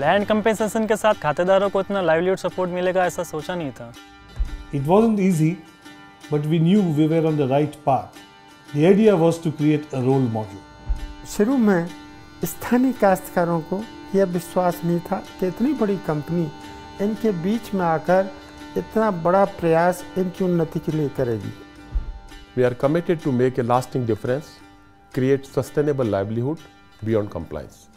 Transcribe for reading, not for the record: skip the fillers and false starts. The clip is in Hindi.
लैंड कंपेंसेशन के साथ खातेदारों को इतना लाइवलीहुड सपोर्ट मिलेगा ऐसा सोचा नहीं था। It wasn't easy, but we knew we were on the right path. The idea was to create a role model. शुरू में स्थानीय काश्तकारों को यह विश्वास नहीं था कि इतनी बड़ी कंपनी इनके बीच में आकर इतना बड़ा प्रयास इनकी उन्नति के लिए करेगी। We are committed to make a lasting difference, create sustainable livelihood beyond compliance.